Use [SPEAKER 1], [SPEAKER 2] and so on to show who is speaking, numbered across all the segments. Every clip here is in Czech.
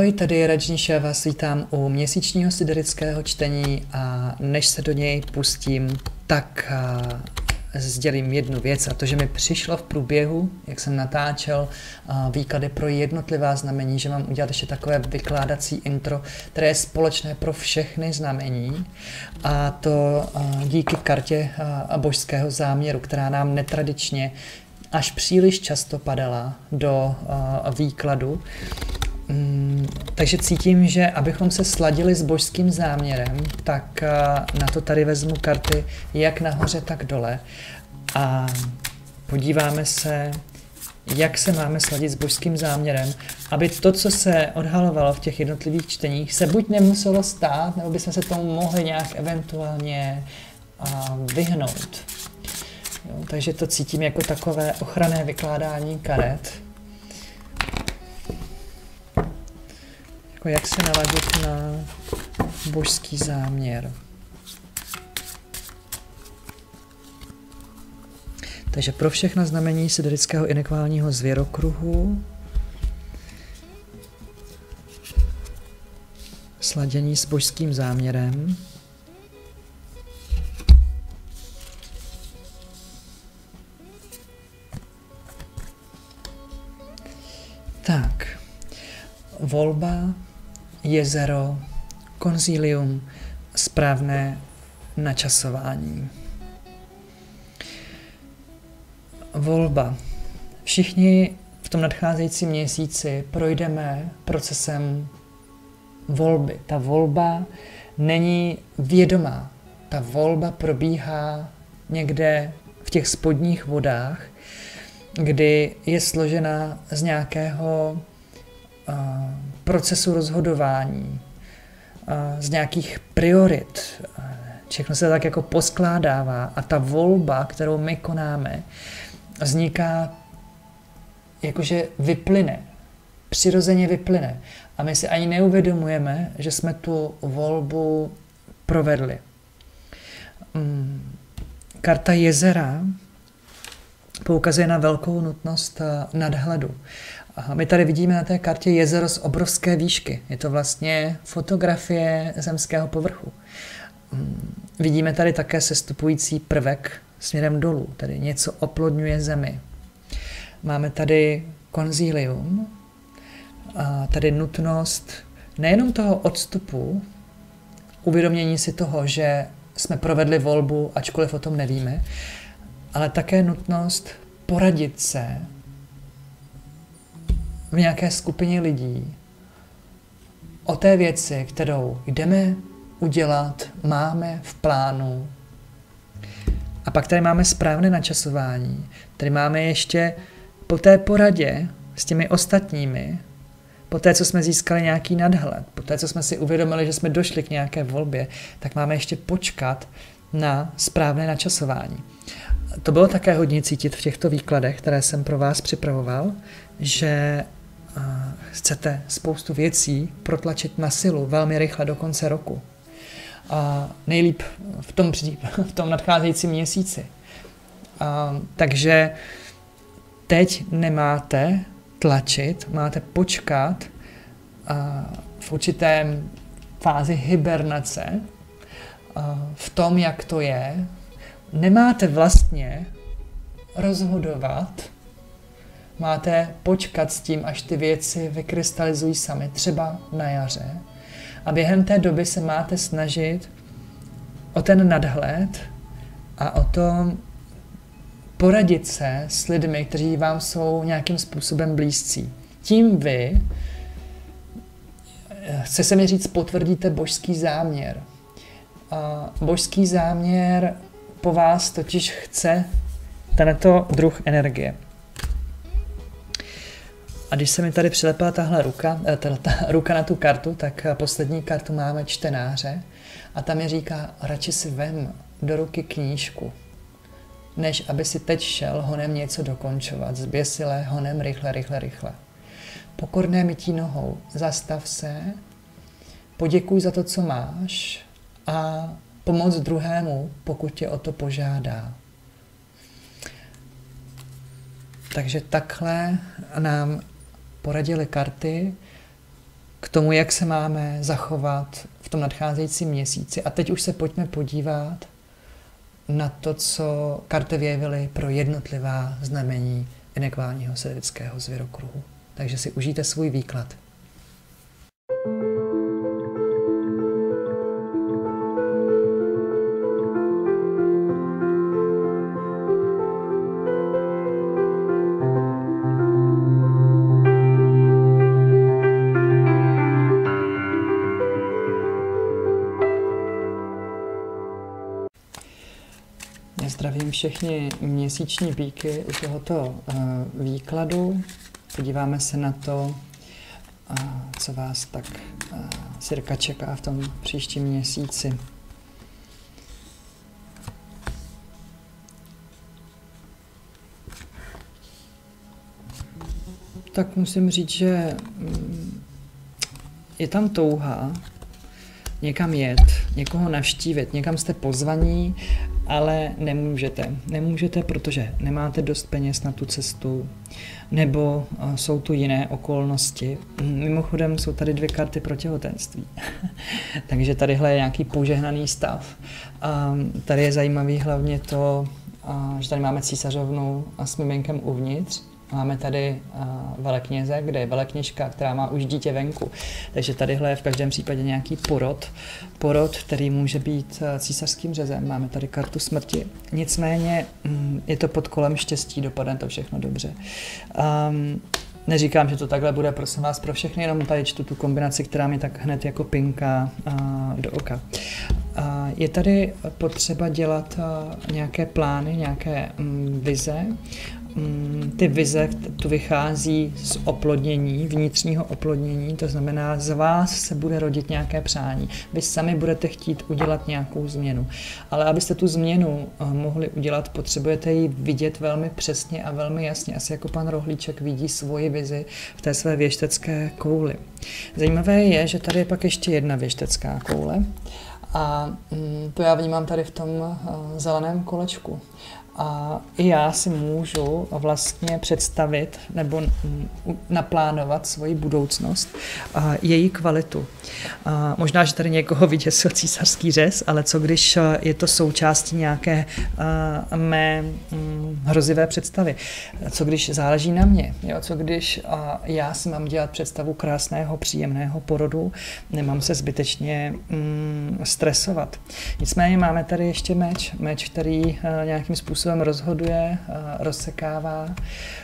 [SPEAKER 1] Ahoj, tady je Rajnish, já vás vítám u měsíčního siderického čtení a než se do něj pustím, tak sdělím jednu věc a to, že mi přišlo v průběhu, jak jsem natáčel výklady pro jednotlivá znamení, že mám udělat ještě takové vykládací intro, které je společné pro všechny znamení a to díky kartě božského záměru, která nám netradičně až příliš často padala do výkladu. Takže cítím, že abychom se sladili s božským záměrem, tak na to tady vezmu karty jak nahoře, tak dole a podíváme se, jak se máme sladit s božským záměrem, aby to, co se odhalovalo v těch jednotlivých čteních, se buď nemuselo stát, nebo bychom se tomu mohli nějak eventuálně vyhnout. Jo, takže to cítím jako takové ochranné vykládání karet. Jak se naladit na božský záměr. Takže pro všechna znamení siderického inekválního zvěrokruhu sladění s božským záměrem. Tak, volba, jezero, konzílium, správné načasování. Volba. Všichni v tom nadcházejícím měsíci projdeme procesem volby. Ta volba není vědomá. Ta volba probíhá někde v těch spodních vodách, kdy je složena z nějakého procesu rozhodování, z nějakých priorit. Všechno se tak jako poskládává a ta volba, kterou my konáme, vzniká jakože vyplyne, přirozeně vyplyne. A my si ani neuvědomujeme, že jsme tu volbu provedli. Karta jezera poukazuje na velkou nutnost nadhledu. A my tady vidíme na té kartě jezero z obrovské výšky. Je to vlastně fotografie zemského povrchu. Vidíme tady také sestupující prvek směrem dolů, tady něco oplodňuje zemi. Máme tady konzílium, a tady nutnost nejenom toho odstupu, uvědomění si toho, že jsme provedli volbu, ačkoliv o tom nevíme, ale také nutnost poradit se v nějaké skupině lidí o té věci, kterou jdeme udělat, máme v plánu. A pak tady máme správné načasování. Tady máme ještě po té poradě s těmi ostatními, po té, co jsme získali nějaký nadhled, po té, co jsme si uvědomili, že jsme došli k nějaké volbě, tak máme ještě počkat na správné načasování. To bylo také hodně cítit v těchto výkladech, které jsem pro vás připravoval, že chcete spoustu věcí protlačit na silu velmi rychle do konce roku. A nejlíp v tom nadcházejícím měsíci. Takže teď nemáte tlačit, máte počkat v určité fázi hibernace, v tom, jak to je. Nemáte vlastně rozhodovat, máte počkat s tím, až ty věci vykrystalizují sami, třeba na jaře. A během té doby se máte snažit o ten nadhled a o to poradit se s lidmi, kteří vám jsou nějakým způsobem blízcí. Tím vy, chce se mi říct, potvrdíte božský záměr. A božský záměr po vás totiž chce tento druh energie. A když se mi tady přilepila tahle ruka na tu kartu, tak poslední kartu máme čtenáře a tam mi říká, radši si vem do ruky knížku, než aby si teď šel honem něco dokončovat, zběsilé honem rychle. Pokorné mytí nohou, zastav se, poděkuj za to, co máš a pomoc druhému, pokud tě o to požádá. Takže takhle nám poradili karty k tomu, jak se máme zachovat v tom nadcházejícím měsíci. A teď už se pojďme podívat na to, co karty vyjevily pro jednotlivá znamení inekválního sedmického zvěrokruhu. Takže si užijte svůj výklad. Já zdravím všechny měsíční býky u tohoto výkladu. Podíváme se na to, co vás tak cirka čeká v tom příštím měsíci. Tak musím říct, že je tam touha někam jet, někoho navštívit, někam jste pozvaní, ale nemůžete. Nemůžete, protože nemáte dost peněz na tu cestu, nebo jsou tu jiné okolnosti. Mimochodem jsou tady 2 karty pro těhotenství. Takže tadyhle je nějaký požehnaný stav. Tady je zajímavý hlavně to, že tady máme císařovnu s miminkem uvnitř. Máme tady velekněze, kde je velekněžka, která má už dítě venku. Takže tadyhle je v každém případě nějaký porod, který může být císařským řezem. Máme tady kartu smrti. Nicméně je to pod kolem štěstí, dopadne to všechno dobře. Neříkám, že to takhle bude, prosím vás, pro všechny, jenom tady čtu tu kombinaci, která mi tak hned jako pinká do oka. Je tady potřeba dělat nějaké plány, nějaké vize. Ty vize tu vychází z oplodnění, vnitřního oplodnění, to znamená, z vás se bude rodit nějaké přání. Vy sami budete chtít udělat nějakou změnu. Ale abyste tu změnu mohli udělat, potřebujete ji vidět velmi přesně a velmi jasně, asi jako pan Rohlíček vidí svoji vizi v té své věštecké kouli. Zajímavé je, že tady je pak ještě jedna věštecká koule a to já vnímám tady v tom zeleném kolečku. A i já si můžu vlastně představit nebo naplánovat svoji budoucnost a její kvalitu. Možná, že tady někoho vyděsil císařský řez, ale co když je to součástí nějaké mé hrozivé představy? Co když záleží na mě? Jo? Co když já si mám dělat představu krásného, příjemného porodu, nemám se zbytečně stresovat. Nicméně máme tady ještě meč, který nějakým způsobem rozhoduje, rozsekává.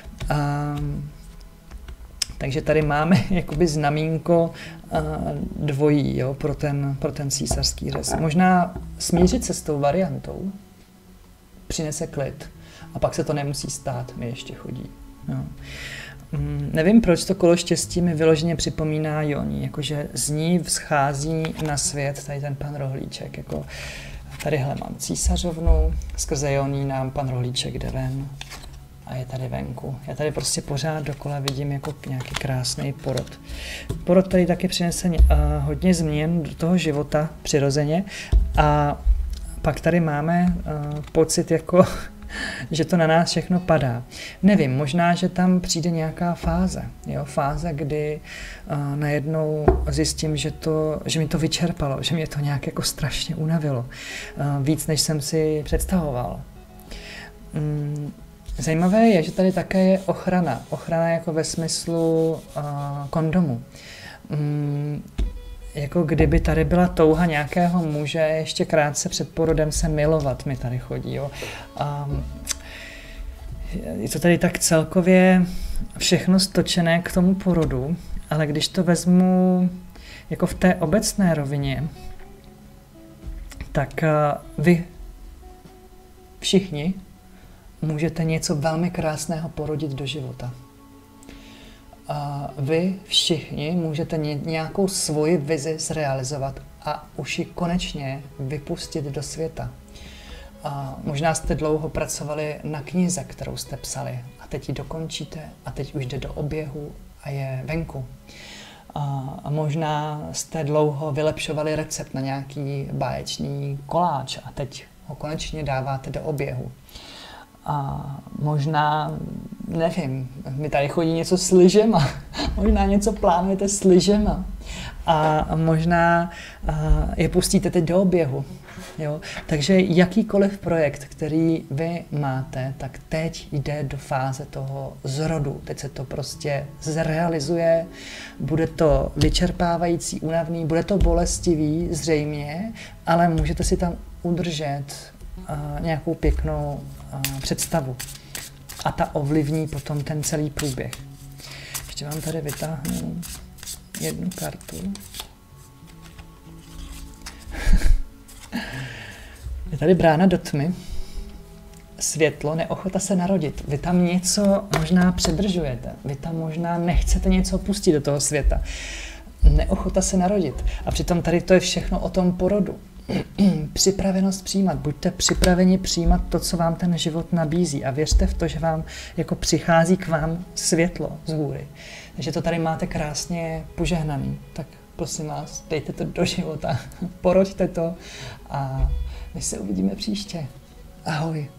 [SPEAKER 1] Takže tady máme jakoby znamínko dvojí, jo, pro ten císařský řez. Možná smířit se s tou variantou přinese klid a pak se to nemusí stát, mi ještě chodí. Jo. Nevím, proč to kolo štěstí mi vyloženě připomíná Joní, jakože z ní vzchází na svět tady ten pan Rohlíček, jako tadyhle mám císařovnu, skrze Joní nám pan Rohlíček jde ven a je tady venku. Já tady prostě pořád dokola vidím jako nějaký krásný porod. Porod tady taky přinese hodně změn do toho života přirozeně a pak tady máme pocit jako, že to na nás všechno padá. Nevím, možná, že tam přijde nějaká fáze, kdy najednou zjistím, že mi to vyčerpalo, že mě to nějak jako strašně unavilo. Víc, než jsem si představoval. Zajímavé je, že tady také je ochrana. Ochrana jako ve smyslu kondomu. Jako kdyby tady byla touha nějakého muže ještě krátce před porodem se milovat, mi tady chodí. Jo. Je to tady tak celkově všechno stočené k tomu porodu, ale když to vezmu jako v té obecné rovině, tak vy všichni můžete něco velmi krásného porodit do života. Vy všichni můžete nějakou svoji vizi zrealizovat a už ji konečně vypustit do světa. Možná jste dlouho pracovali na knize, kterou jste psali a teď ji dokončíte a teď už jde do oběhu a je venku. A možná jste dlouho vylepšovali recept na nějaký báječný koláč a teď ho konečně dáváte do oběhu. A možná, nevím, mi tady chodí něco s lyžema, možná něco plánujete s lyžema. a možná je pustíte teď do oběhu. Jo? Takže jakýkoliv projekt, který vy máte, tak teď jde do fáze toho zrodu. Teď se to prostě zrealizuje, bude to vyčerpávající, únavný, bude to bolestivý zřejmě, ale můžete si tam udržet nějakou pěknou představu. A ta ovlivní potom ten celý průběh. Ještě vám tady vytáhnu jednu kartu. Je tady brána do tmy, světlo, neochota se narodit. Vy tam něco možná předržujete, vy tam možná nechcete něco pustit do toho světa. Neochota se narodit. A přitom tady to je všechno o tom porodu. Připravenost přijímat. Buďte připraveni přijímat to, co vám ten život nabízí. A věřte v to, že vám jako přichází k vám světlo z hůry. Takže to tady máte krásně požehnaný. Tak prosím vás, dejte to do života. Poroďte to a my se uvidíme příště. Ahoj.